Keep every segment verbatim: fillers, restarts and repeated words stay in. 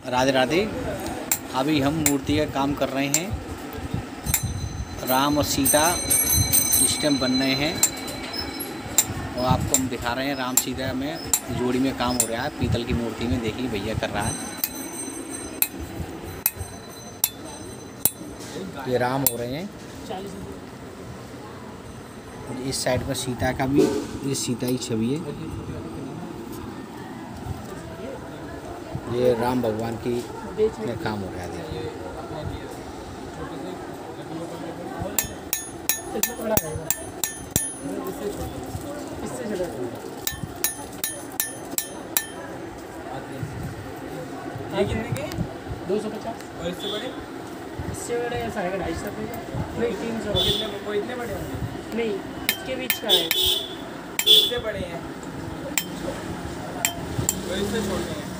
राधे राधे। अभी हम मूर्ति का काम कर रहे हैं। राम और सीता इस टाइम बन रहे हैं और आपको हम दिखा रहे हैं राम सीता में जोड़ी में काम हो रहा है। पीतल की मूर्ति में देखिए भैया कर रहा है। ये राम हो रहे हैं और इस साइड पर सीता का भी, ये सीता ही छवि है। ये राम भगवान की में काम हो रहा है। देखिए ये कितने के? दो सौ पचास। और इससे बड़े? इससे बड़े ऐसा है ढाई सौ रुपये का। नहीं तीन सौ। कितने वो इतने बड़े होंगे? नहीं इसके बीच का है। इससे बड़े हैं और इससे छोटे हैं।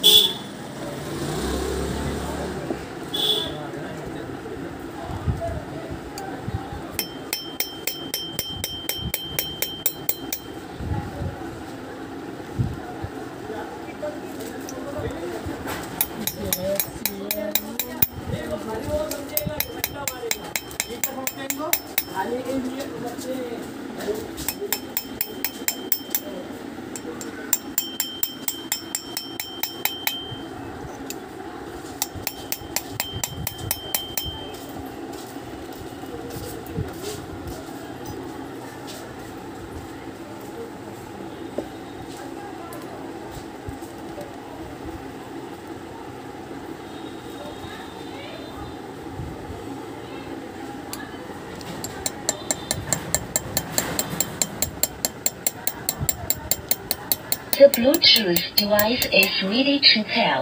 The Bluetooth device is ready to pair.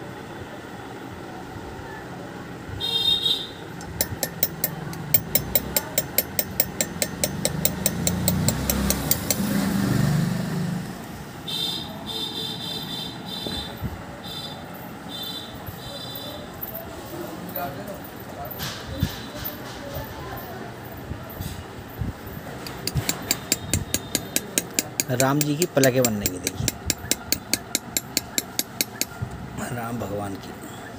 Ram ji की पलकें बन रही है। देखिए राम भगवान की।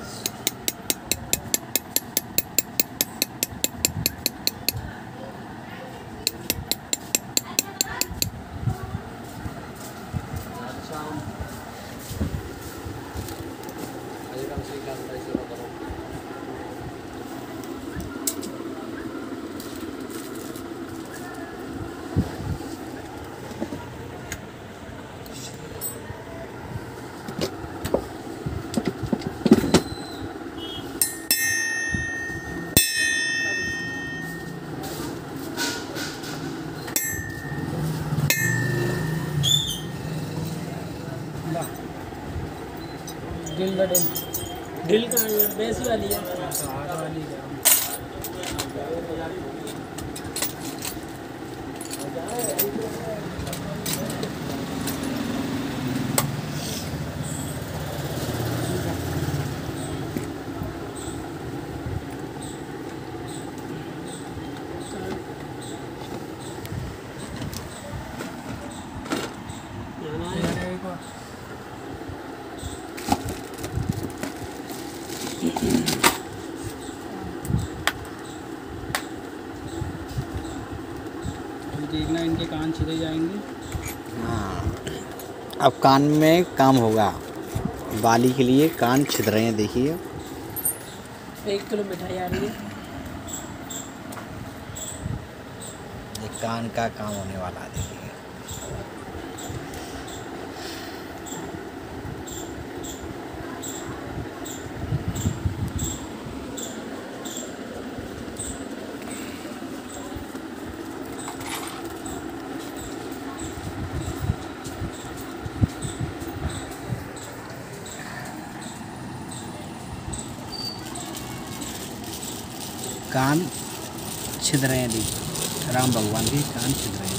ड्रिल का ड्रिल ड्रिल का बेस वाली है। हाथ वाली है। देखना इनके कान छिले जाएंगे। हाँ अब कान में काम होगा। बाली के लिए कान छिद रहे हैं। देखिए एक किलो मिठाई आ रही है। ये कान का काम होने वाला है। देखिए कान छिद रहे हैं। देखिए राम भगवान के कान छिद रहे हैं।